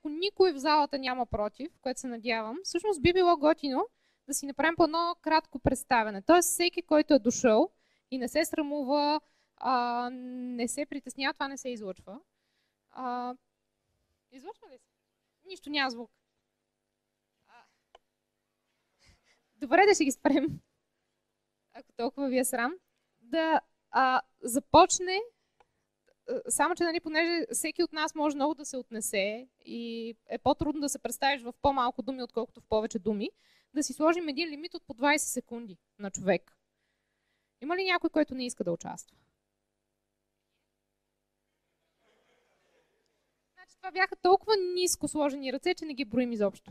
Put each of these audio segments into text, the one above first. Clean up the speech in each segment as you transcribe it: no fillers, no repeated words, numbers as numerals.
ако никой в залата няма против, което се надявам, всъщност би било готино да си направим по едно кратко представяне. Тоест всеки, който е дошъл и не се срамува, не се притеснява, това не се излъчва. Излъчва ли се? Нищо, няма звук. Добре, да ще ги спрем, ако толкова ви е срам, да започне, само че, нали, понеже всеки от нас може много да се отнесе и е по-трудно да се представиш в по-малко думи, отколкото в повече думи, да си сложим един лимит от по 20 секунди на човек. Има ли някой, който не иска да участва? Значи това бяха толкова ниско сложени ръце, че не ги броим изобщо.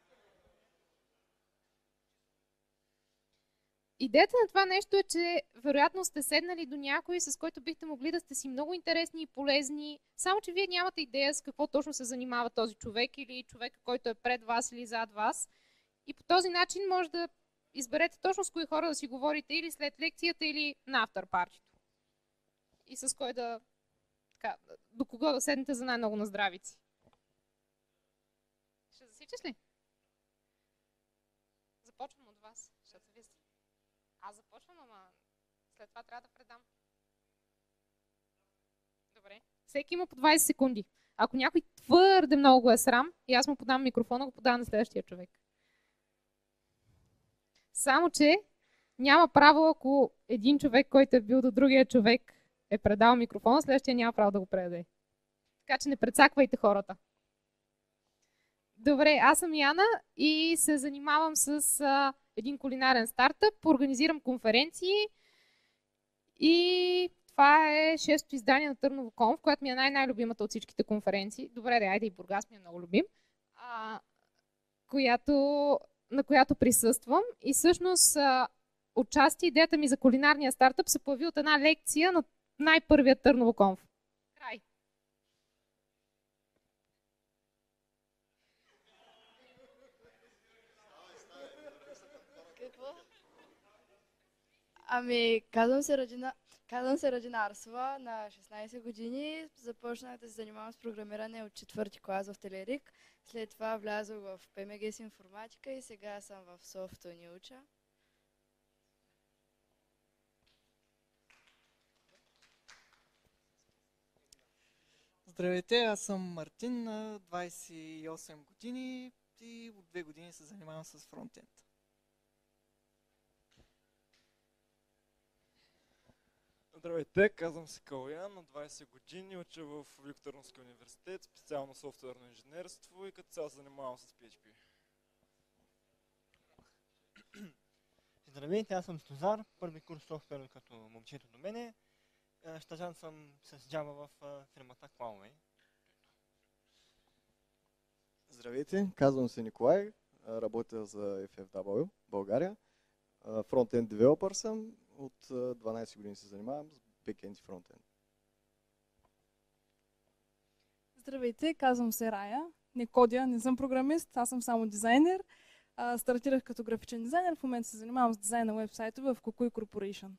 Идеята на това нещо е, че вероятно сте седнали до някой, с който бихте могли да сте си много интересни и полезни, само че вие нямате идея с какво точно се занимава този човек или човека, който е пред вас или зад вас. И по този начин може да изберете точно с кои хора да си говорите или след лекцията, или на афтърпартито. И с кой да... Така, до кого да седнете за най-много на здравици. Ще засичаш ли? Започвам от вас, защото вие сте... Аз започвам, ама след това трябва да предам. Добре. Всеки има по 20 секунди. Ако някой твърде много го е срам и аз му подам микрофона, го подавам на следващия човек. Само, че няма право, ако един човек, който е бил до другия човек, е предал микрофона, следващия няма право да го предаде. Така че не прецаквайте хората. Добре, аз съм Яна и се занимавам с един кулинарен стартъп, организирам конференции и това е 6-то издание на Търново Конф, която ми е най-любимата от всичките конференции. Добре, айде и Бургас ми е много любим, на която присъствам. И всъщност отчасти идеята ми за кулинарния стартъп се появи от една лекция на най-първия Търново Конф. Край. Ами, казвам се Радина Арсова, на 16 години. Започнах да се занимавам с програмиране от 4-ти клас в Телерик. След това влязох в ПМГ с информатика и сега съм в Софто ни уча. Здравейте, аз съм Мартин, на 28 години и от 2 години се занимавам с фронтенд. Здравейте, казвам се Калуян, на 20 години, уча в Великотърновския университет, специално софтуерно инженерство и като цяло се занимавам с PHP. Здравейте, аз съм Стозар, първи курс софтуер като момчето до мене. Стажан съм с Java в фирмата Huawei. Здравейте, казвам се Николай, работя за FFW България. Фронтенд девелопър съм, от 12 години се занимавам с бекенд и фронтенд. Здравейте, казвам се Рая. Не кодя, не съм програмист, аз съм само дизайнер. Стартирах като графичен дизайнер, в момента се занимавам с дизайн на уебсайтове в Kukui Corporation.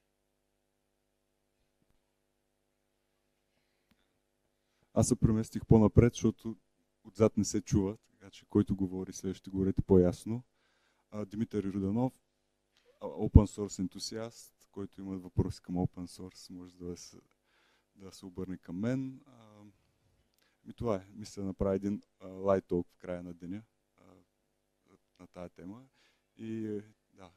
Аз се преместих по-напред, защото отзад не се чува, така че който говори след ще говорите по-ясно. Димитър Йорданов, open source ентусиаст, който има въпроси към open source, може да се обърне към мен. И това е. Мисля да направя един light talk в края на деня на тая тема. И да.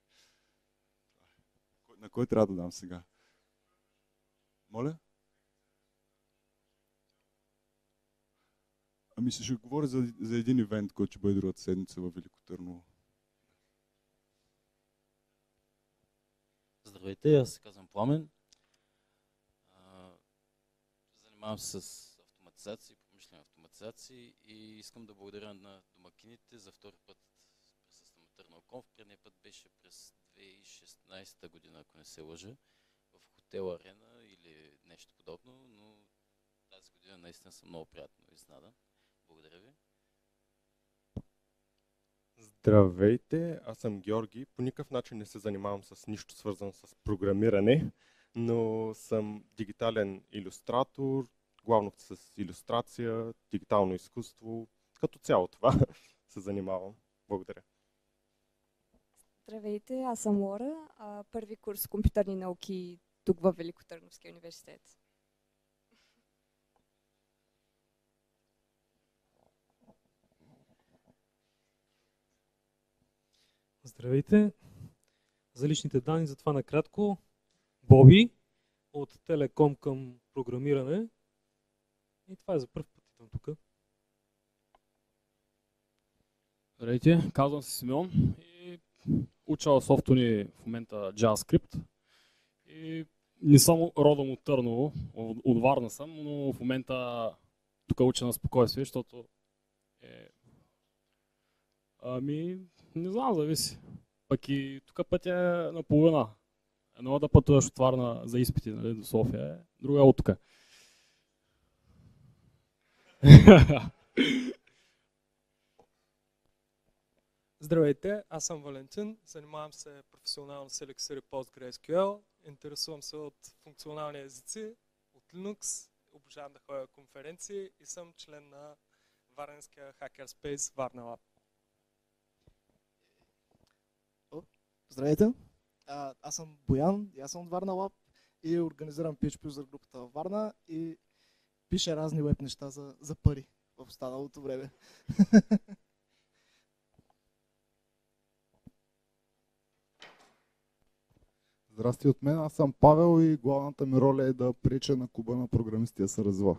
На кой трябва да дам сега? Моля? Ами ще говоря за един ивент, който ще бъде другата седмица във Велико Търново. Здравейте, аз се казвам Пламен. Занимавам се с автоматизации, промишлени автоматизации и искам да благодаря на домакините. За втори път присъствам на Търново Конф. Предния път беше през 2016 година, ако не се лъжа, в хотел Арена или нещо подобно, но тази година наистина съм много приятно изненадан. Благодаря ви. Здравейте, аз съм Георги. По никакъв начин не се занимавам с нищо свързано с програмиране, но съм дигитален илюстратор, главно с илюстрация, дигитално изкуство. Като цяло това се занимавам. Благодаря. Здравейте, аз съм Лора, първи курс компютърни науки тук във Великотърновския университет. Здравейте! За личните данни, за това накратко. Боби от Телеком към програмиране. И това е за първ път идвам тук. Здравейте, казвам се Симеон и уча в софтуни в момента JavaScript. И не съм родом от Търново, от Варна съм, но в момента тук уча на спокойствие, защото не знам, зависи. Пък и тук пътя е наполовина. Едно да пътуваш от Варна за изпити, нали, до София, друга от тук. Здравейте, аз съм Валентин, занимавам се професионално с Elixir и PostgreSQL, интересувам се от функционални езици, от Linux, обожавам да ходя конференции и съм член на Варненския Hackerspace Varna Lab. Здравейте, аз съм Боян и аз съм от Varna Lab и организирам PHP за групата във Варна и пиша разни веб неща за пари в останалото време. Здрасти от мен, аз съм Павел и главната ми роля е да преча на клуба на програмистите да се развива.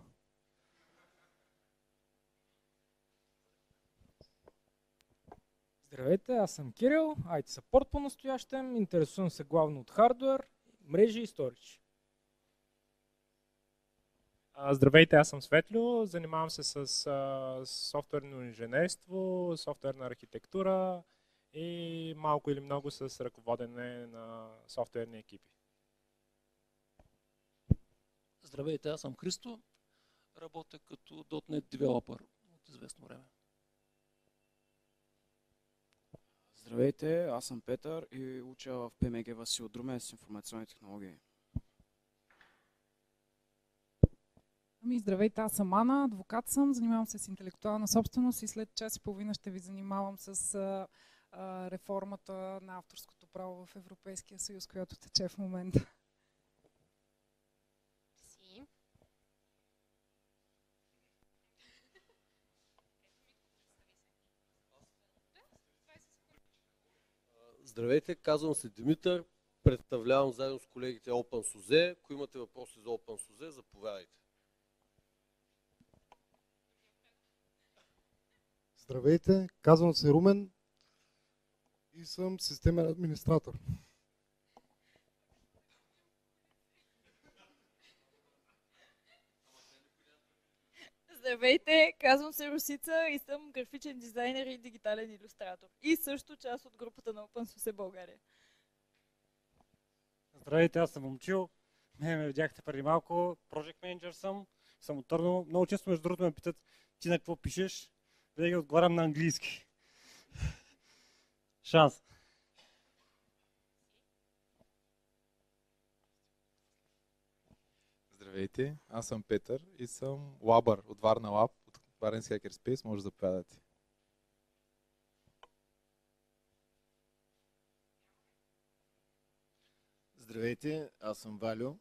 Здравейте, аз съм Кирил, IT support по-настоящем, интересувам се главно от хардуер, мрежи и сторидж. Здравейте, аз съм Светлю, занимавам се с софтуерно инженерство, софтуерна архитектура и малко или много с ръководене на софтуерни екипи. Здравейте, аз съм Христо, работя като .NET девелопър от известно време. Здравейте, аз съм Петър и уча в ПМГ Васил Друмен с информационни технологии. Здравейте, аз съм Ана, адвокат съм, занимавам се с интелектуална собственост и след час и половина ще ви занимавам с реформата на авторското право в Европейския съюз, която тече в момента. Здравейте, казвам се Димитър, представлявам заедно с колегите OpenSUSE. Ако имате въпроси за OpenSUSE, заповядайте. Здравейте, казвам се Румен и съм системен администратор. Здравейте, казвам се Русица и съм графичен дизайнер и дигитален илюстратор. И също част от групата на OpenSUSE България. Здравейте, аз съм Момчил. Ме видяхте преди малко. Project Manager съм от Търново. Много често между другото ме питат ти на какво пишеш. Винаги отговарям на английски. Шанс. Здравейте, аз съм Петър и съм лабър от Varna Lab, от Варненски Hackerspace. Може да заповядате. Здравейте, аз съм Валю.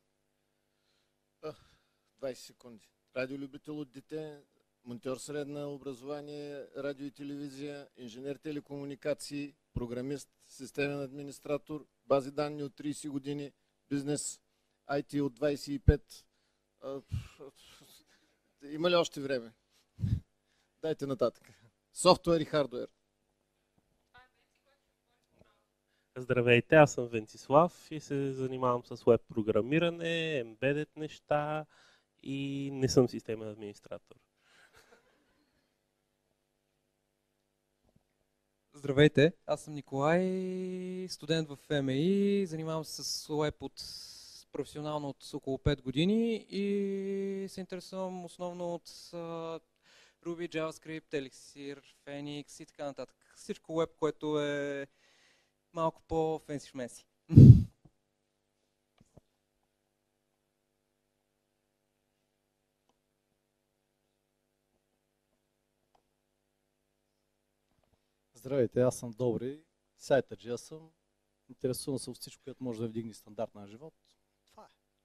20 секунди. Радиолюбител от дете, монтьор средно образование, радио и телевизия, инженер телекомуникации, програмист, системен администратор, бази данни от 30 години, бизнес, IT от 25. Има ли още време? Дайте нататък. Софтуер и хардуер. Здравейте, аз съм Венцислав и се занимавам с веб програмиране, embedded неща и не съм системен администратор. Здравейте, аз съм Николай, студент в МАИ, занимавам се с веб професионално от около 5 години и се интересувам основно от Ruby, JavaScript, Elixir, Phoenix и така нататък. Всичко веб, което е малко по-фенси-шменси. Здравейте, аз съм Добри, сайтърджия съм. Интересувам се от всичко, което може да вдигне стандарт на живот. Това е.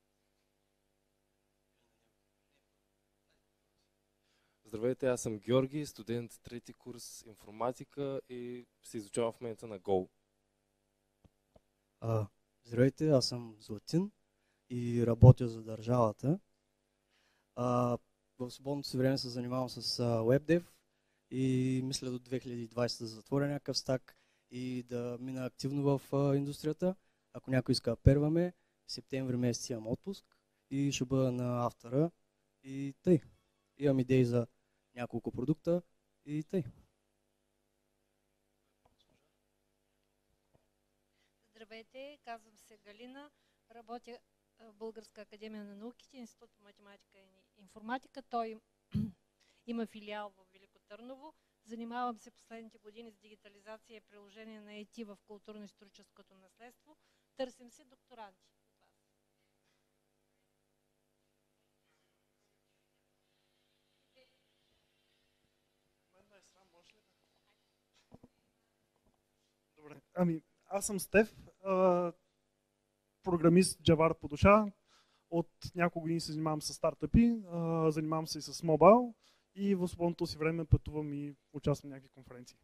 Здравейте, аз съм Георги, студент трети курс информатика и се изучавам в момента на Go. Здравейте, аз съм Златин и работя за държавата. В свободното си време се занимавам с WebDev и мисля до 2020 да затворя някакъв стак и да мина активно в индустрията. Ако някой иска да перваме, в септември месец имам отпуск и ще бъда на автора и тъй. Имам идеи за няколко продукта и тъй. Здравейте, казвам се Галина, работя в Българска академия на науките, Институт по математика и информатика. Той има филиал в Велико Търново. Занимавам се последните години с дигитализация и приложение на IT в културно-историческото наследство. Търсим се докторанти. Добре. Ами, аз съм Стеф, програмист Джавар по душа. От няколко години се занимавам с стартъпи, занимавам се и с мобайл и в свободното си време пътувам и участвам в някакви конференции.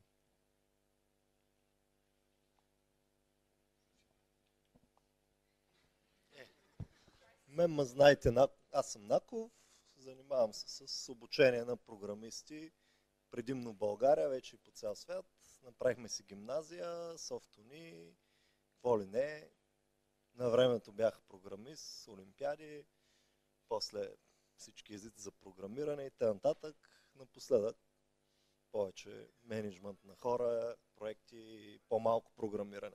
Мен ме знаете, аз съм Наков, занимавам се с обучение на програмисти, предимно в България, вече и по цял свят. Направихме си гимназия, софтуни, какво ли не. На времето бях програмист, олимпиади, после всички езици за програмиране и т.н. Напоследък повече менеджмент на хора, проекти и по-малко програмиране.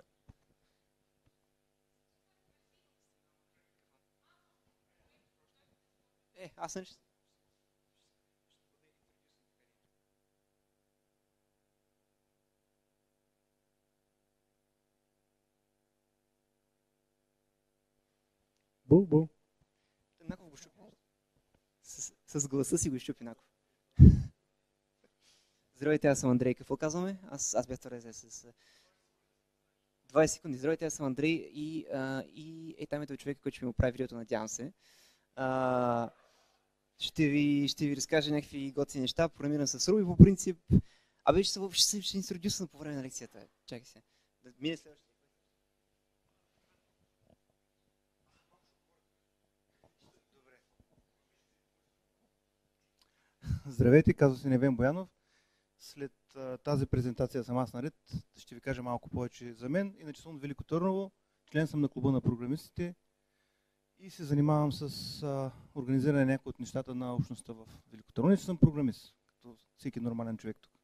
Аз съм... Бу. Наков го щупи. С гласа си го щупи Наков. Здравейте, аз съм Андрей. Какво казваме? Аз бях втория с 20 секунди. Здравейте, аз съм Андрей и там е този човек, който ще ми оправи видеото, надявам се. Ще ви разкажа някакви готини неща. Програмирам с Ruby по принцип. Ще интродюсна по време на лекцията. Чакай се. Да мине следващия. Здравейте, казвам се Невен Боянов. След тази презентация съм аз наред. Ще ви кажа малко повече за мен. Иначе съм от Велико Търново, член съм на клуба на програмистите и се занимавам с организиране на някои от нещата на общността в Велико Търново. Иначе съм програмист, като всеки нормален човек тук.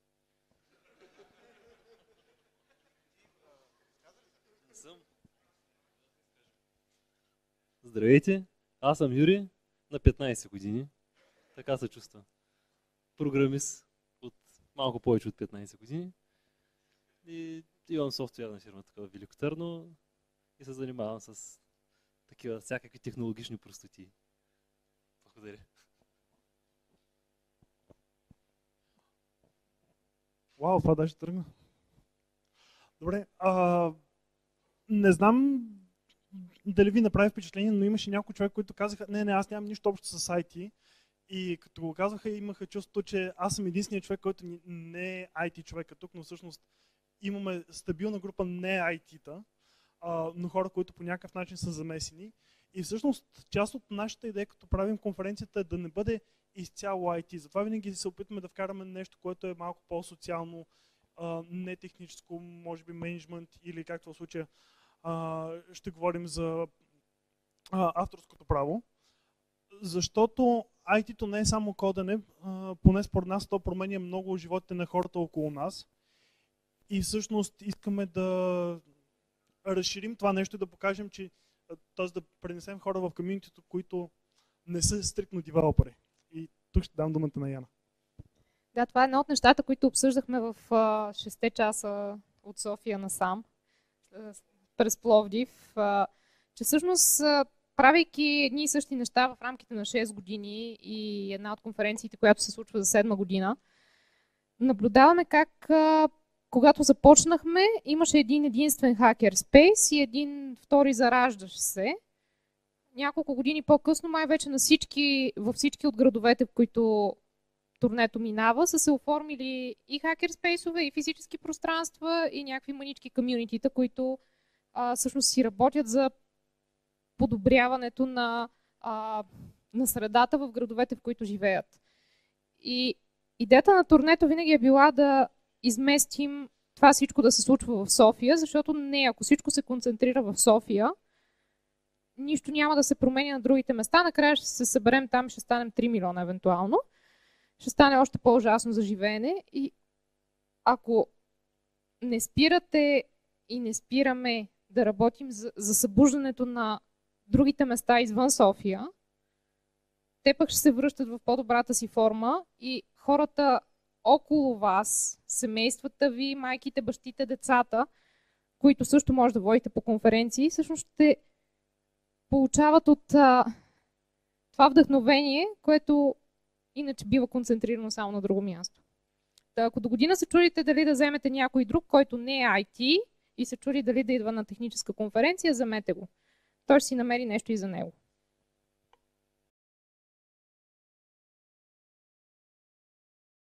Здравейте, аз съм Юрий, на 15 години. Така се чувства. Програмист от малко повече от 15 години. И имам софтуерна фирма така в Велико Търново и се занимавам с такива всякакви технологични простоти. Благодаря. Вау, това даже тръгна. Добре, не знам дали ви направи впечатление, но имаше някои човек, които казаха, не, аз нямам нищо общо с IT. И като го казваха, имаха чувството, че аз съм единственият човек, който не е IT човека тук, но всъщност имаме стабилна група не IT-та, но хора, които по някакъв начин са замесени. И всъщност част от нашата идея, като правим конференцията, е да не бъде изцяло IT. Затова винаги се опитваме да вкараме нещо, което е малко по-социално, не техническо, може би менеджмент или както в случая ще говорим за авторското право. Защото IT-то не е само кодене, поне според нас то променя много животите на хората около нас. И всъщност искаме да разширим това нещо и да покажем, че т.е. да пренесем хора в комюнитито, които не са стриктно девелопери. И тук ще дам думата на Яна. Да, това е едно от нещата, които обсъждахме в 6 часа от София насам, през Пловдив, че всъщност правейки едни и същи неща в рамките на 6 години и една от конференциите, която се случва за 7 година, наблюдаваме как когато започнахме, имаше един единствен хакер спейс и един втори зараждащ се. Няколко години по-късно, май вече във всички от градовете, в които турнето минава, са се оформили и хакер спейсове, и физически пространства, и някакви манички комюнитита, които всъщност си работят за подобряването на средата в градовете, в които живеят. И идеята на турнето винаги е била да изместим това всичко да се случва в София, защото ако всичко се концентрира в София, нищо няма да се променя на другите места. Накрая ще се съберем там, ще станем 3 милиона евентуално. Ще стане още по-ужасно за живеене. И ако не спирате и не спираме да работим за събуждането на другите места извън София, те пък ще се връщат в по-добрата си форма и хората около вас, семействата ви, майките, бащите, децата, които също може да водите по конференции, всъщност ще получават от това вдъхновение, което иначе бива концентрирано само на друго място. Ако до година се чудите дали да вземете някой друг, който не е IT и се чуди дали да идва на техническа конференция, вземете го. Той ще си намери нещо и за него.